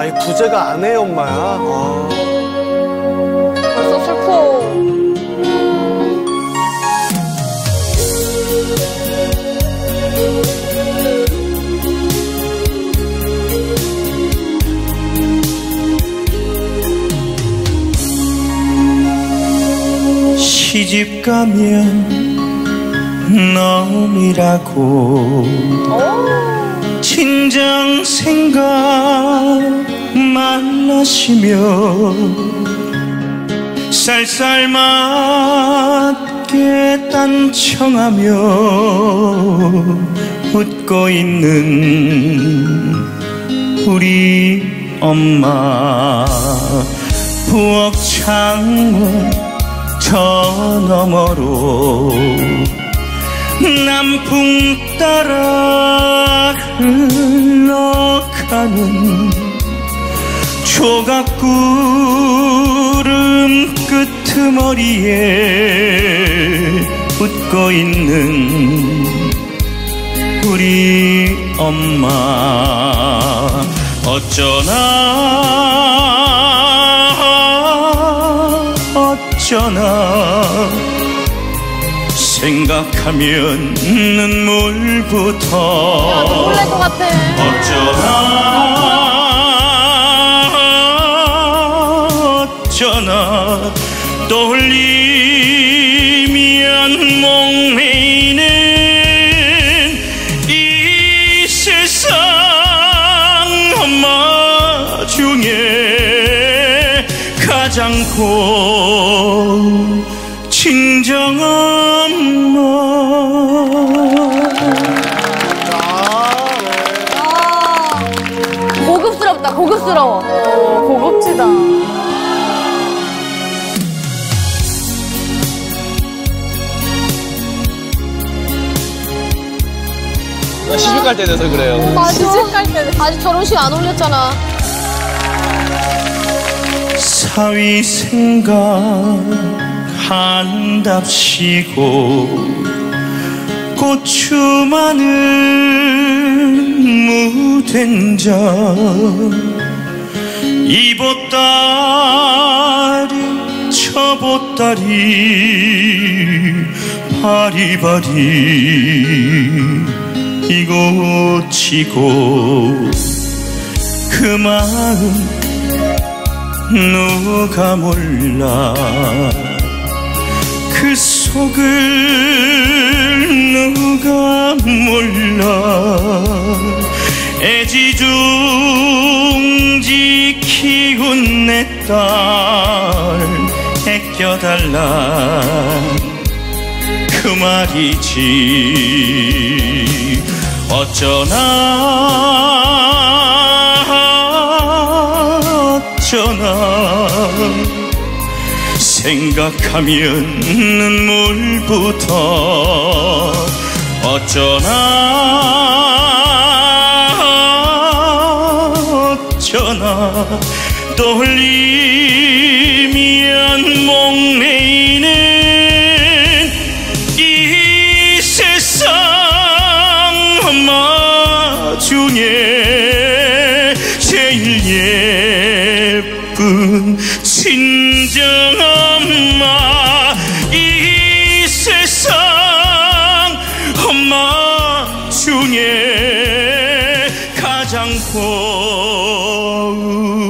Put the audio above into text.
이 부제가 아내의 엄마야. 벌써 슬퍼. 시집 가면 놈이라고 친정 생각 말라시며 쌀쌀맞게 딴청하며 웃고 있는 우리 엄마. 부엌 창문 저 너머로 남풍 따라 흘러가는 조각구름 끄트머리에 웃고 있는 우리 엄마. 어쩌나 생각하면 눈물부터. 야, 눈물 날 것 같아. 어쩌나 떠올리면 몽매이는 이 세상 엄마 중에 가장 친정 엄마. 고급스럽다, 고급스러워. 고급지다. 나 시집 갈 때 돼서 그래요. 맞아. 시집 갈 때. 아직 결혼식 안 올렸잖아. 사위 생각한답시고 고추 마늘 무된장 이 보따리 저 보따리 바리바리 이고치고 그 마음 누가 몰라. 그 속을 누가 몰라. 애지중지 키운 내 딸 애껴달라 그 말이지. 어쩌나 생각하면 눈물부터. 어쩌나 떠올리면 목매이는 이 세상 엄마 중에 제일 예쁜 친정엄마. 이 세상 엄마 중에 가장 고운